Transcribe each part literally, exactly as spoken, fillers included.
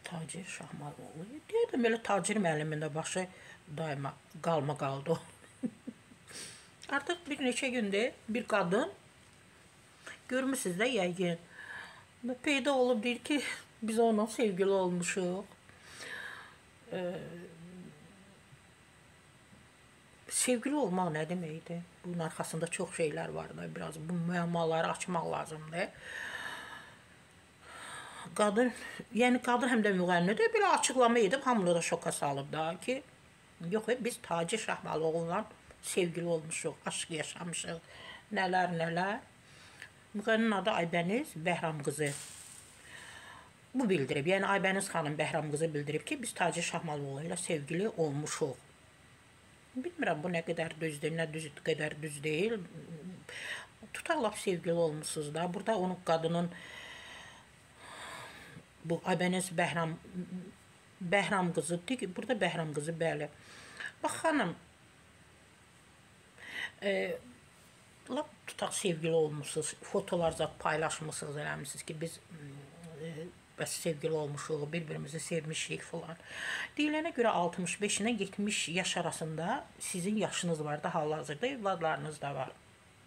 Tacir Şahmaroğlu. Deyirdim, elə Tacir müəllimin də başı daima qalma qaldı. Artıq bir neçə gündür bir qadın, görmüsünüz də yəqin, peyda olub deyir ki, biz onunla sevgili olmuşuq. Ee, sevgili olmaq nə deməkdir? Bunun arxasında çox şeylər var da, biraz bu müəmmaları açmaq lazımdır. Qadın, yəni qadın həm də müğənnidir, belə açıqlama edib, hamını da şoka salıb da ki, yox, biz Tacir Şahmaroğlu'yla sevgili olmuşuq, aşk yaşamışıq, nələr, nələr. Müğənninin adı Aybəniz Bəhram qızı. Bu bildirib, yəni Aybəniz xanım Bəhram qızı bildirib ki, biz Tacir Şahmaroğlu ilə sevgili olmuşuq. Bilmirəm, bu nə qədər düzdür, nə düz, qədər düz deyil. Tutaq laf sevgili olmuşsunuz da, burada onun qadının, bu Aybəniz Bəhram, Bəhram qızı, burada Bəhram qızı, bəli. Bax, xanım, e, laf tutaq sevgili olmuşsunuz, fotolar zat paylaşmışsınız, eləmişsiniz ki, biz e, bəs sevgili olmuşuq, bir-birimizi sevmişik falan. Deyilənə görə altmış beş ilə yetmiş yaş arasında sizin yaşınız var da, hal-hazırda evladlarınız da var.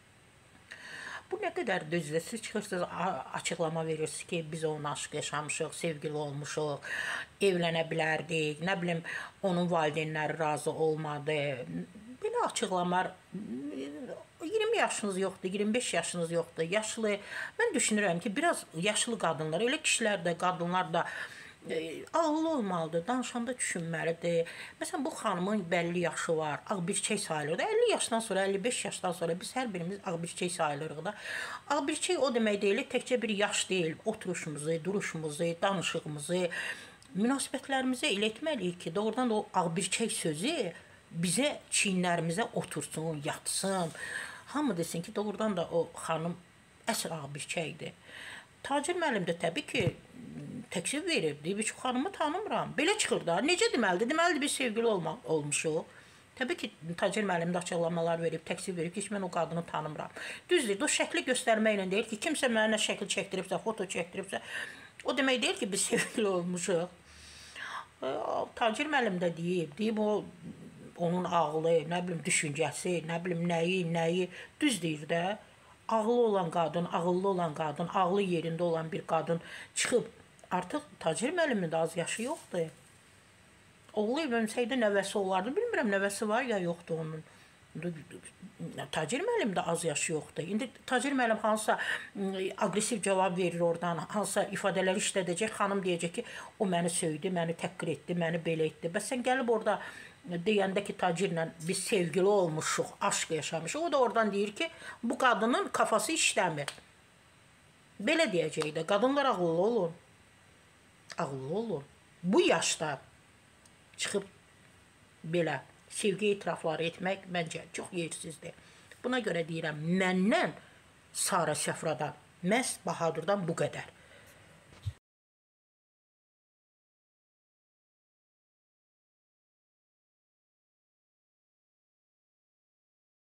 Bu nə qədər düzdür, siz çıxırsınız, açıqlama verirsiniz ki, biz onun aşk yaşamışıq, sevgili olmuşuq, evlənə bilərdik, nə bilim, onun valideynləri razı olmadı. Belə açıqlamar, iyirmi yaşınız yoxdur, iyirmi beş yaşınız yoxdur, yaşlı. Mən düşünürəm ki, biraz yaşlı qadınlar, elə kişilər də, qadınlar da e, ağıllı olmalıdır, danışanda düşünməlidir. Məsələn, bu xanımın bəlli yaşı var, ağbirçək sayılır da, əlli yaşdan sonra, əlli beş yaşdan sonra biz hər birimiz ağbirçək sayılırıq da. Ağbirçək o demək deyil, təkcə bir yaş deyil, oturuşumuzu, duruşumuzu, danışığımızı, münasibətlərimizi elə etməliyik ki, doğrudan da o ağbirçək sözü bizə, çiyinlərimizə otursun, yatsın. Hamı desin ki, doğrudan da o xanım əsl ağbirçəkdir. Tacir müəllim də təbii ki, təksib verib, deyib ki, xanımı tanımıram. Belə çıxır da, necə deməlidir? Deməlidir, biz sevgili olmaq, olmuşuq. Təbii ki, Tacir müəllim də açıqlamalar verib, təksib verib ki, mən o qadını tanımıram. Düzdür, o şəkli göstərməklə deyil ki, kimsə mənə şəkil çəkdiribsə, foto çəkdiribsə, o demək deyil ki, biz sevgili olmuşuq. Tacir müəllim də deyib, deyib o, onun ağlı, nə bilim, düşüncəsi, nə bilim, nəyi, nəyi, düz deyir də. Ağlı olan qadın, ağıllı olan qadın, ağlı yerində olan bir qadın çıxıb, artıq Tacir müəllimin də az yaşı yoxdur. Oğlu evlensəydi nəvəsi olardı, bilmirəm, nəvəsi var ya yoxdur onun. Tacir müəllim də az yaşı yoxdur. İndi Tacir müəllim hansısa aqressiv cavab verir oradan, hansısa ifadələr işlədəcək, xanım deyəcək ki, o məni söydü, məni təhqir etdi, məni belə etdi. Bəs sən gəlib orada deyəndə ki, Tacirlə biz sevgili olmuşuq, aşk yaşamışıq. O da oradan deyir ki, bu qadının kafası işləmir. Belə deyəcək də, qadınlar ağıllı olun. Ağıllı olun. Bu yaşda çıxıb belə sevgi etirafları etmək məncə çox yersizdir. Buna görə deyirəm, məndən Sara Səfradan, məhz Bahadırdan bu qədər.